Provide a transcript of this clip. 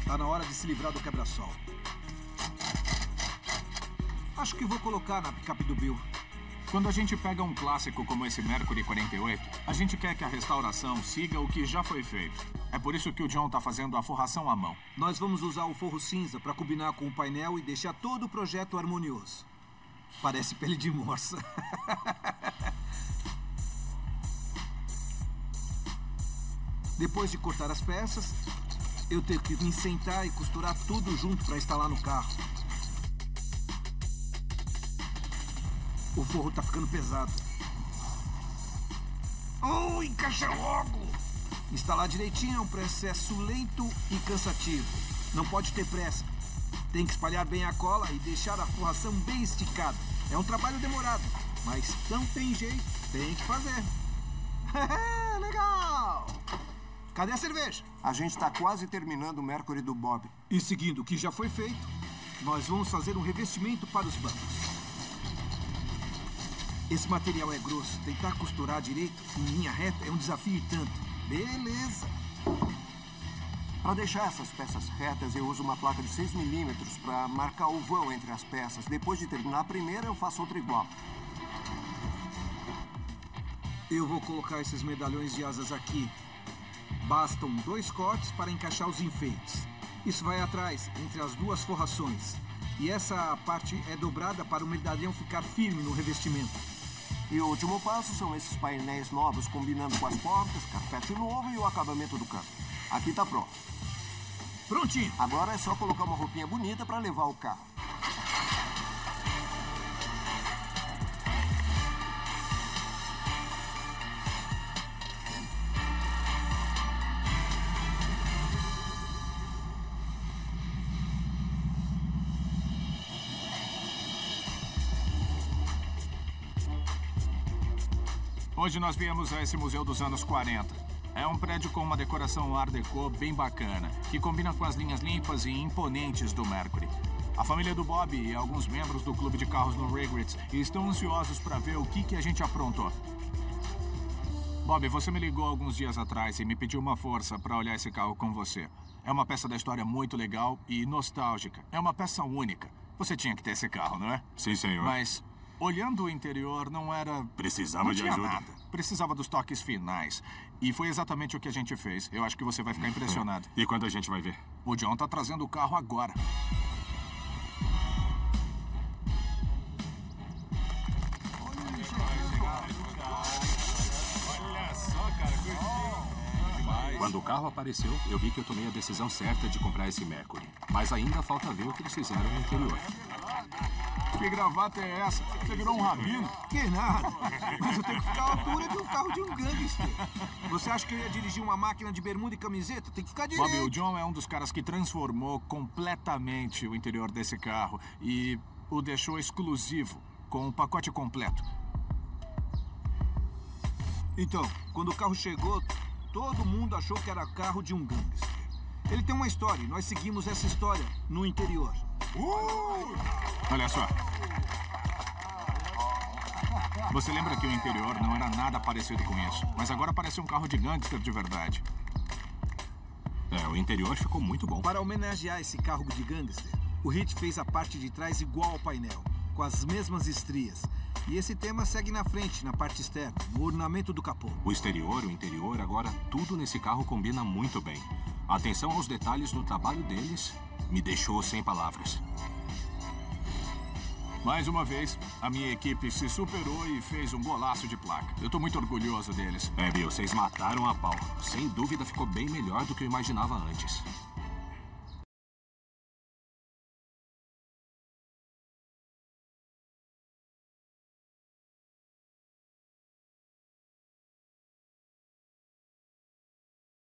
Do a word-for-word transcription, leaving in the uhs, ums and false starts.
Tá na hora de se livrar do quebra-sol. Acho que vou colocar na picape do Bill. Quando a gente pega um clássico como esse Mercury quarenta e oito, a gente quer que a restauração siga o que já foi feito. É por isso que o John tá fazendo a forração à mão. Nós vamos usar o forro cinza para combinar com o painel e deixar todo o projeto harmonioso. Parece pele de morsa. Depois de cortar as peças, eu tenho que me sentar e costurar tudo junto para instalar no carro. O forro tá ficando pesado. Oh, encaixa logo! Instalar direitinho é um processo lento e cansativo. Não pode ter pressa. Tem que espalhar bem a cola e deixar a forração bem esticada. É um trabalho demorado, mas não tem jeito. Tem que fazer. Legal! Cadê a cerveja? A gente está quase terminando o Mercury do Bob. E seguindo o que já foi feito, nós vamos fazer um revestimento para os bancos. Esse material é grosso. Tentar costurar direito em linha reta é um desafio e tanto. Beleza. Para deixar essas peças retas, eu uso uma placa de seis milímetros para marcar o vão entre as peças. Depois de terminar a primeira, eu faço outra igual. Eu vou colocar esses medalhões de asas aqui. Bastam dois cortes para encaixar os enfeites. Isso vai atrás, entre as duas forrações. E essa parte é dobrada para o medalhão ficar firme no revestimento. E o último passo são esses painéis novos combinando com as portas, carpete novo e o acabamento do canto. Aqui tá pronto. Prontinho. Agora é só colocar uma roupinha bonita para levar o carro. Hoje nós viemos a esse museu dos anos quarenta. É um prédio com uma decoração Art Deco bem bacana, que combina com as linhas limpas e imponentes do Mercury. A família do Bob e alguns membros do clube de carros no Regrets estão ansiosos para ver o que, que a gente aprontou. Bob, você me ligou alguns dias atrás e me pediu uma força para olhar esse carro com você. É uma peça da história muito legal e nostálgica. É uma peça única. Você tinha que ter esse carro, não é? Sim, senhor. Mas olhando o interior, não era... Precisava não de tinha ajuda. Nada. Precisava dos toques finais. E foi exatamente o que a gente fez. Eu acho que você vai ficar impressionado. E quando a gente vai ver? O John tá trazendo o carro agora. Olha só, cara, curtiu. Quando o carro apareceu, eu vi que eu tomei a decisão certa de comprar esse Mercury. Mas ainda falta ver o que eles fizeram no interior. Que gravata é essa? Você virou um rabino? Que nada. Mas eu tenho que ficar à altura de um carro de um gangster. Você acha que eu ia dirigir uma máquina de bermuda e camiseta? Tem que ficar direito. Bob, o John é um dos caras que transformou completamente o interior desse carro e o deixou exclusivo, com o pacote completo. Então, quando o carro chegou, todo mundo achou que era carro de um gangster. Ele tem uma história e nós seguimos essa história no interior. Uh! Olha só. Você lembra que o interior não era nada parecido com isso, mas agora parece um carro de gangster de verdade. É, o interior ficou muito bom. Para homenagear esse carro de gangster, o Hit fez a parte de trás igual ao painel, com as mesmas estrias. E esse tema segue na frente, na parte externa, no ornamento do capô. O exterior, o interior, agora tudo nesse carro combina muito bem. A atenção aos detalhes no trabalho deles me deixou sem palavras. Mais uma vez, a minha equipe se superou e fez um golaço de placa. Eu tô muito orgulhoso deles. É, Bill, vocês mataram a pau. Sem dúvida ficou bem melhor do que eu imaginava antes.